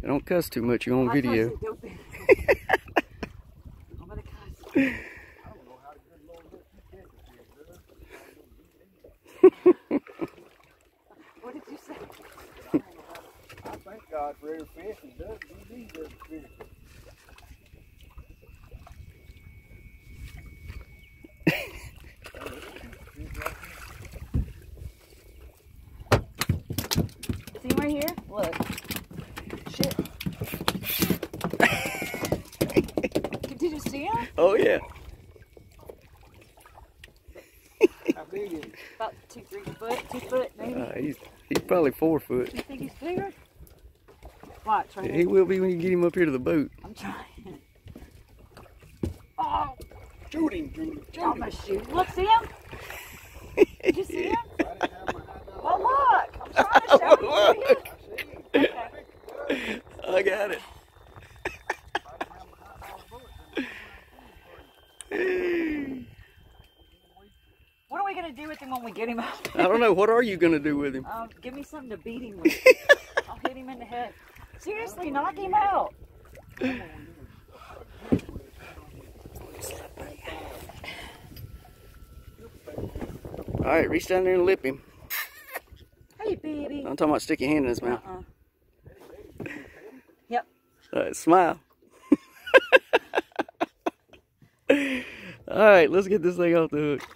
Don't cuss too much. You're on video. What did you say? I thank God for every fish he does. He needs every fish. See him right here? Look. Shit. Did you see him? Oh yeah. How big is he? About 2-3 foot, 2 foot maybe. He's probably 4 foot. You think he's bigger? Watch right He will be when you get him up here to the boat. I'm trying. Oh! Shoot him, Judy. I'm gonna shoot. Look, see him? Did you see him? Well, look! I'm trying to show you. Okay. I got it. What are we gonna do with him when we get him out? I don't know. What are you gonna do with him? Give me something to beat him with. I'll hit him in the head. Seriously, knock him out. All right, reach down there and lip him. Hey, baby. I'm talking about stick your hand in his mouth. Yep. All right, smile. All right, let's get this thing off the hook.